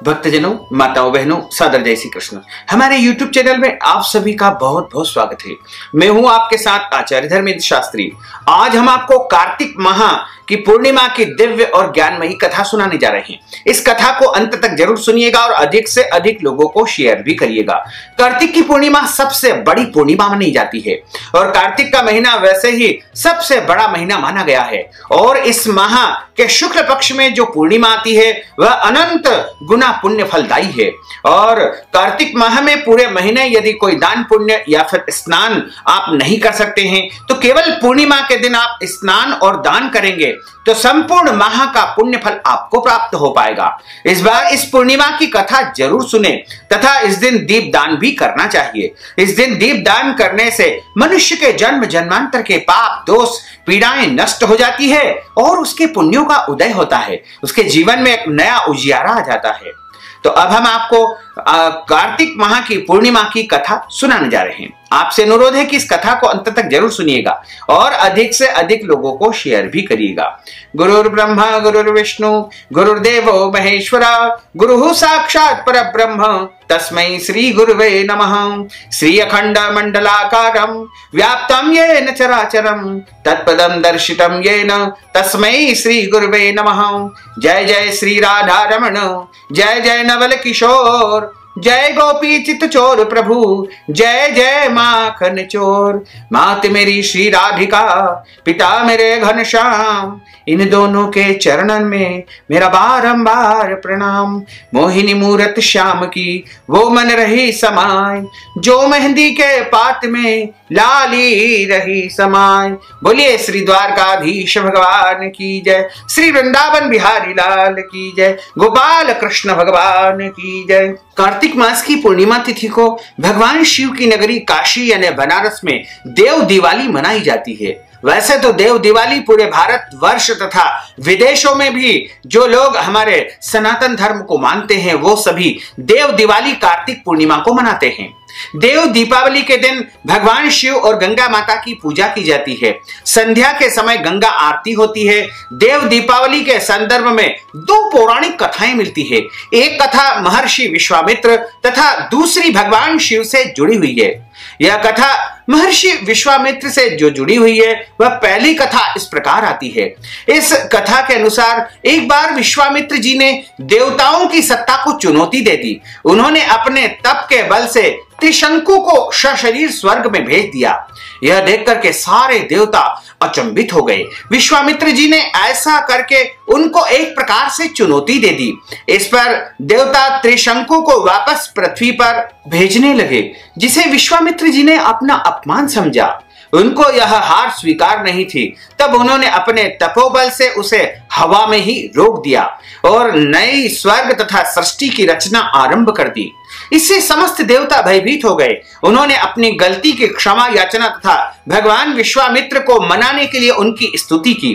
भक्तजनों, माताओं, बहनों, सादर जय श्री कृष्ण। हमारे YouTube चैनल में आप सभी का बहुत बहुत स्वागत है। मैं हूं आपके साथ आचार्य धर्मेंद्र शास्त्री। आज हम आपको कार्तिक माह की पूर्णिमा की दिव्य और ज्ञानमयी कथा सुनाने जा रहे हैं। इस कथा को अंत तक जरूर सुनिएगा और अधिक से अधिक लोगों को शेयर भी करिएगा। कार्तिक की पूर्णिमा सबसे बड़ी पूर्णिमा मानी जाती है और कार्तिक का महीना वैसे ही सबसे बड़ा महीना माना गया है। और इस माह के शुक्ल पक्ष में जो पूर्णिमा आती है वह अनंत गुना पुण्य फलदायी है। और कार्तिक माह में पूरे महीने यदि कोई दान पुण्य या फिर स्नान आप नहीं कर सकते हैं तो केवल पूर्णिमा के दिन आप स्नान और दान करेंगे तो संपूर्ण माह का पुण्य फल आपको प्राप्त हो पाएगा। इस बार इस पूर्णिमा की कथा जरूर सुने तथा इस दिन दीप दान भी करना चाहिए। इस दिन दीप दान करने से मनुष्य के जन्म जन्मांतर के पाप दोष पीड़ाएं नष्ट हो जाती है और उसके पुण्यों का उदय होता है। उसके जीवन में एक नया उजियारा आ जाता है। तो अब हम आपको कार्तिक माह की पूर्णिमा की कथा सुनाने जा रहे हैं। आपसे अनुरोध है कि इस कथा को अंत तक जरूर सुनिएगा और अधिक से अधिक लोगों को शेयर भी करिएगा। गुरुर् ब्रह्मा गुरुर्विष्णु गुरुर्देवो महेश्वरा गुरुः साक्षात् परब्रह्म तस्मै श्री गुरुवे नमः। श्री अखंड मंडलाकारं व्याप्तं येन चराचरं तत्पदं दर्शितं येन तस्मै श्री गुरुवे नमः। जय जय श्री राधा रमण, जय जय नवल किशोर, जय गोपी चित चोर प्रभु, जय जय माखन चोर। मात मेरी श्री राधिका, पिता मेरे घनश्याम, इन दोनों के चरणन में मेरा बारंबार प्रणाम। मोहिनी मूरत श्याम की वो मन रही समाय, जो मेहंदी के पात में लाली रही समाय। बोलिए श्री द्वारकाधीश भगवान की जय, श्री वृंदावन बिहारी लाल की जय, गोपाल कृष्ण भगवान की जय। कार्तिक मास की पूर्णिमा तिथि को भगवान शिव की नगरी काशी यानी बनारस में देव दिवाली मनाई जाती है। वैसे तो देव दिवाली पूरे भारत वर्ष तथा विदेशों में भी जो लोग हमारे सनातन धर्म को मानते हैं वो सभी देव दिवाली कार्तिक पूर्णिमा को मनाते हैं। देव दीपावली के दिन भगवान शिव और गंगा माता की पूजा की जाती है। संध्या के समय गंगा आरती होती है। देव दीपावली के संदर्भ में दो पौराणिक कथाएं मिलती है। एक कथा महर्षि विश्वामित्र तथा दूसरी भगवान शिव से जुड़ी हुई है। यह कथा महर्षि विश्वामित्र से जो जुड़ी हुई है वह पहली कथा इस प्रकार आती है। इस कथा के अनुसार एक बार विश्वामित्र जी ने देवताओं की सत्ता को चुनौती दे दी। उन्होंने अपने तप के बल से त्रिशंकु को सशरीर स्वर्ग में भेज दिया। यह देखकर के सारे देवता अचंभित हो गए। विश्वामित्र जी ने ऐसा करके उनको एक प्रकार से चुनौती दे दी। इस पर देवता त्रिशंकु को वापस पृथ्वी पर भेजने लगे, जिसे विश्वामित्र जी ने अपना अपमान समझा। उनको यह हार स्वीकार नहीं थी। तब उन्होंने अपने तपोबल से उसे हवा में ही रोक दिया और नई स्वर्ग तथा सृष्टि की रचना आरंभ कर दी। इससे समस्त देवता भयभीत हो गए। उन्होंने अपनी गलती की क्षमा याचना तथा भगवान विश्वामित्र को मनाने के लिए उनकी स्तुति की।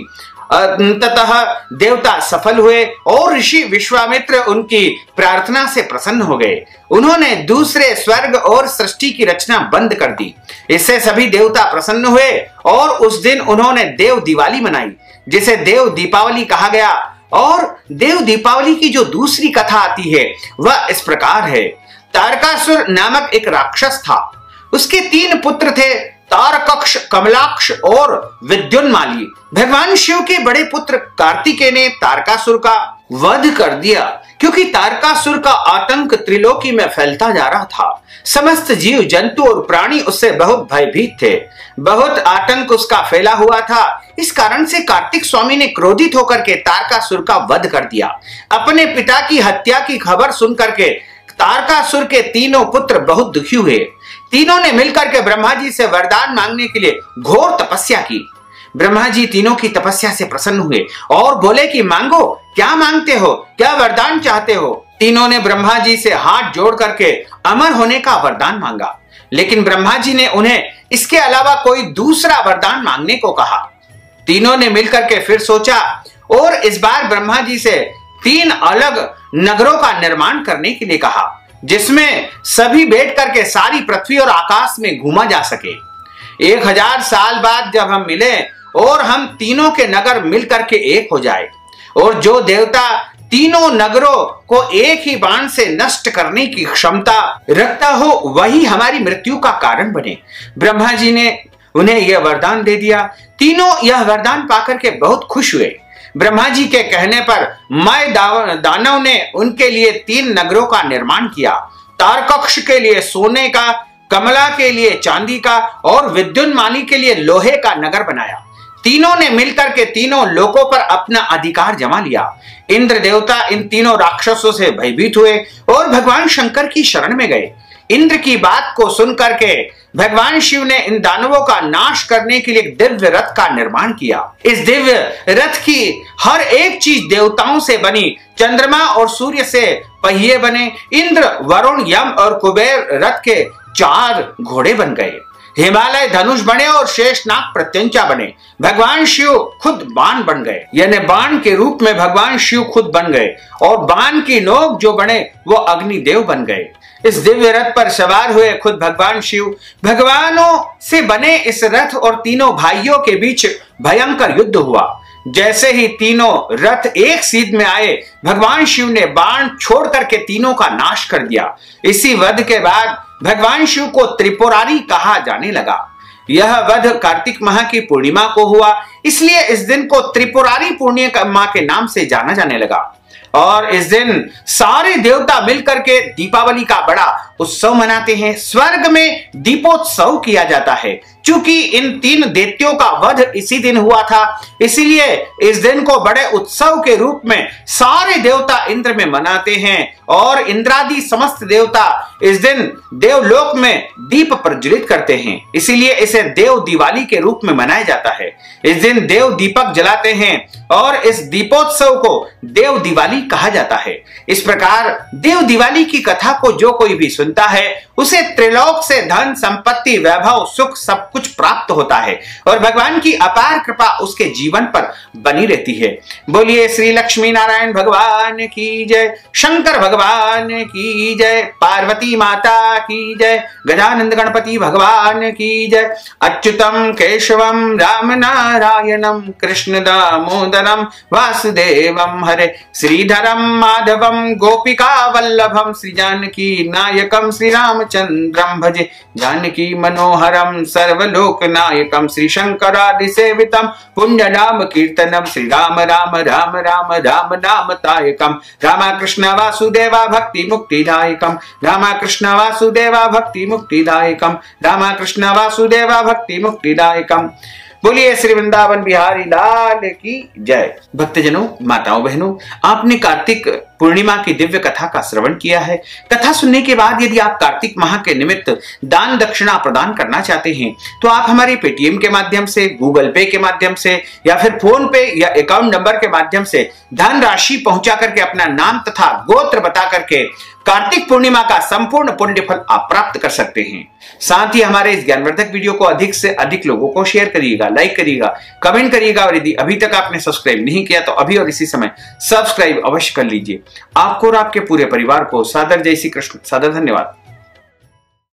अंततः देवता सफल हुए और ऋषि विश्वामित्र उनकी प्रार्थना से प्रसन्न हो गए। उन्होंने दूसरे स्वर्ग और सृष्टि की रचना बंद कर दी। इससे सभी देवता प्रसन्न हुए और उस दिन उन्होंने देव दिवाली मनाई, जिसे देव दीपावली कहा गया। और देव दीपावली की जो दूसरी कथा आती है वह इस प्रकार है। तारकासुर नामक एक राक्षस था। उसके 3 पुत्र थे, तारकक्ष, कमलाक्ष और विद्युन्माली। भगवान शिव के बड़े पुत्र कार्तिकेय ने तारकासुर का वध कर दिया, क्योंकि तारकासुर का आतंक त्रिलोकी में फैलता जा रहा था। समस्त जीव जंतु और प्राणी उससे बहुत भयभीत थे। बहुत आतंक उसका फैला हुआ था। इस कारण से कार्तिक स्वामी ने क्रोधित होकर के तारकासुर का वध कर दिया। अपने पिता की हत्या की खबर सुनकर के तारकासुर के 3 पुत्र बहुत दुखी हुए। तीनों ने मिलकर के ब्रह्मा जी से वरदान मांगने के लिए घोर तपस्या की। ब्रह्मा जी तीनों की तपस्या से प्रसन्न हुए और बोले कि मांगो, क्या मांगते हो, क्या वरदान चाहते हो। तीनों ने ब्रह्मा जी से हाथ जोड़ करके अमर होने का वरदान मांगा, लेकिन ब्रह्मा जी ने उन्हें इसके अलावा कोई दूसरा वरदान मांगने को कहा। तीनों ने मिलकर के फिर सोचा और इस बार ब्रह्मा जी से 3 अलग नगरों का निर्माण करने के लिए कहा, जिसमें सभी बैठ करके सारी पृथ्वी और आकाश में घूमा जा सके। 1000 साल बाद जब हम मिले और हम तीनों के नगर मिल करके एक हो जाए और जो देवता तीनों नगरों को एक ही बाण से नष्ट करने की क्षमता रखता हो, वही हमारी मृत्यु का कारण बने। ब्रह्मा जी ने उन्हें यह वरदान दे दिया। तीनों यह वरदान पाकर के बहुत खुश हुए। ब्रह्मा जी के कहने पर मय दानव ने उनके लिए 3 नगरों का निर्माण किया। तारकक्ष के लिए सोने का, कमला के लिए चांदी का और विद्युन्मानी के लिए लोहे का नगर बनाया। तीनों ने मिलकर के तीनों लोकों पर अपना अधिकार जमा लिया। इंद्र देवता इन तीनों राक्षसों से भयभीत हुए और भगवान शंकर की शरण में गए। इंद्र की बात को सुनकर के भगवान शिव ने इन दानवों का नाश करने के लिए एक दिव्य रथ का निर्माण किया। इस दिव्य रथ की हर एक चीज देवताओं से बनी। चंद्रमा और सूर्य से पहिए बने। इंद्र, वरुण, यम और कुबेर रथ के 4 घोड़े बन गए। हिमालय धनुष बने और शेषनाग प्रत्यंचा बने। भगवान शिव खुद बाण बन गए, यानी बाण के रूप में भगवान शिव खुद बन गए और बाण की नोक जो बने वो अग्निदेव बन गए। इस दिव्य रथ पर सवार हुए खुद भगवान शिव। भगवानों से बने इस रथ और तीनों भाइयों के बीच भयंकर युद्ध हुआ। जैसे ही तीनों रथ एक सीध में आए, भगवान शिव ने बाण छोड़ करके तीनों का नाश कर दिया। इसी वध के बाद भगवान शिव को त्रिपुरारी कहा जाने लगा। यह वध कार्तिक माह की पूर्णिमा को हुआ, इसलिए इस दिन को त्रिपुरारी पूर्णिमा के नाम से जाना जाने लगा। और इस दिन सारे देवता मिलकर के दीपावली का बड़ा उत्सव मनाते हैं। स्वर्ग में दीपोत्सव किया जाता है। चूंकि इन 3 दैत्यों का वध इसी दिन हुआ था, इसीलिए इस दिन को बड़े उत्सव के रूप में सारे देवता इंद्र में मनाते हैं और इंद्रादि समस्त देवता इस दिन देवलोक में दीप प्रज्वलित करते हैं। इसीलिए इसे देव दिवाली के रूप में मनाया जाता है। इस दिन देव दीपक जलाते हैं और इस दीपोत्सव को देव दिवाली कहा जाता है। इस प्रकार देव दिवाली की कथा को जो कोई भी सुनता है उसे त्रिलोक से धन, संपत्ति, वैभव, सुख सब कुछ प्राप्त होता है और भगवान की अपार कृपा उसके जीवन पर बनी रहती है। बोलिए श्री लक्ष्मी नारायण भगवान की जय, शंकर भगवान की जय, पार्वती माता की जय, गजानंद गणपति भगवान की जय। अच्युतम केशवम राम नारायणम कृष्ण दामोदरम वासुदेवम हरे, श्रीधरम माधवम गोपिका वल्लभम, श्री जानकी नायकम श्री रामचंद्रम भजे, जानकी मनोहरम सर्वलोक नायकम, श्री शंकरादि सेवितम पुण्य नाम कीर्तनम, श्री राम राम राम राम राम नाम तायकम, रामा कृष्ण वासुदेवा भक्ति मुक्तिदायकम, रामा कृष्ण वासुदेवा भक्ति मुक्तिदायकम, रामा कृष्ण वासुदेवा भक्ति मुक्तिदायकम। बोलिए श्री वृंदावन बिहारी लाल की जय। भक्तजनों, माताओं, बहनों, आपने कार्तिक पूर्णिमा की दिव्य कथा का श्रवण किया है। कथा सुनने के बाद यदि आप कार्तिक माह के निमित्त दान दक्षिणा प्रदान करना चाहते हैं तो आप हमारे पेटीएम के माध्यम से, गूगल पे के माध्यम से या फिर फोन पे या अकाउंट नंबर के माध्यम से धन राशि पहुंचा करके अपना नाम तथा गोत्र बता करके कार्तिक पूर्णिमा का संपूर्ण पुण्य फल आप प्राप्त कर सकते हैं। साथ ही हमारे इस ज्ञानवर्धक वीडियो को अधिक से अधिक लोगों को शेयर करिएगा, लाइक करिएगा, कमेंट करिएगा और यदि अभी तक आपने सब्सक्राइब नहीं किया तो अभी और इसी समय सब्सक्राइब अवश्य कर लीजिए। आपको और आपके पूरे परिवार को सादर जय श्री कृष्ण, सादर धन्यवाद।